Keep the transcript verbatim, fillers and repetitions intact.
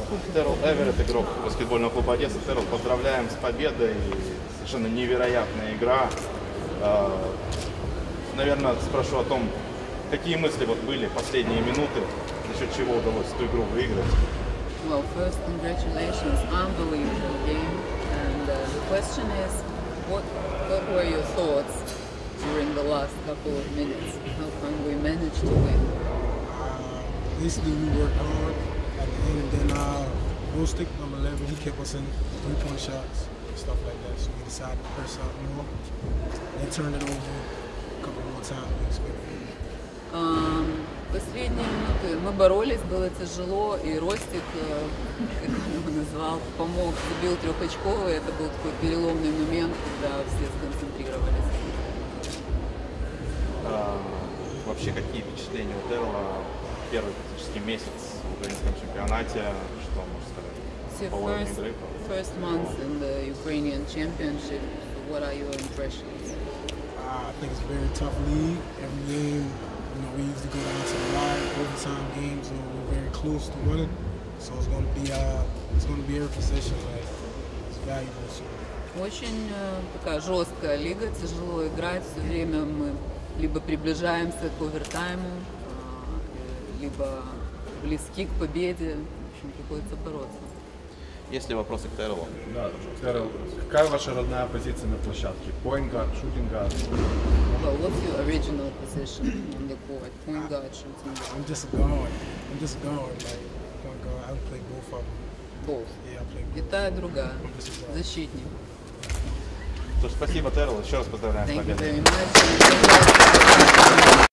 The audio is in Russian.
Террел Эверетт, игрок баскетбольного клуба Одесса. Террел, поздравляем с победой. Совершенно невероятная игра. Наверное, спрошу о том, какие мысли вот были последние минуты, за счет чего удалось эту игру выиграть. Well, first, congratulations, unbelievable game. And uh, the question is, what, what were your thoughts during the last couple of minutes? How come we managed to win? Uh, basically, we worked hard at the end, and then uh, Bostic, number eleven, he kept us in three-point shots, stuff like that. So we decided to press out more. They turned it over a couple more times than we expected. Um, Последние минуты мы боролись, было тяжело, и Ростик, как он его назвал, помог, забил трехочковый. Это был такой переломный момент, когда все сконцентрировались. А, вообще, какие впечатления у Террела первый практически месяц в украинском чемпионате? Что можно сказать? So first, first month in the Ukrainian championship, what are your impressions? Uh, I think it's a very tough league. Every game, you know, we used to go down to the wire, overtime games, and we're very close to winning. So it's going to be, uh, it's going to be every possession, like, it's valuable. So. Очень э, такая жесткая лига, тяжело играть. Все время мы либо приближаемся к овертайму, э, либо близки к победе. В общем, приходится бороться. Есть ли вопросы к Террелу? Да, Террел, какая ваша родная позиция на площадке? Point guard, shooting guard? Well, what's your original position on the court? Point guard, shooting guard? I'm just a guard. I'm just a guard, like point guard. I play both of them. Both. Yeah, I play И both. та, и другая. I'm just a guard. Защитник. Спасибо, Террел. Еще раз поздравляем с Thank you победой. very much.